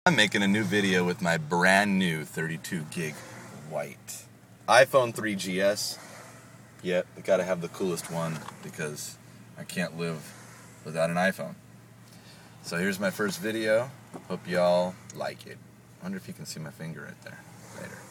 I'm making a new video with my brand new 32 gig white iPhone 3GS. Yep, I gotta have the coolest one because I can't live without an iPhone. So here's my first video. Hope y'all like it. I wonder if you can see my finger right there. Later.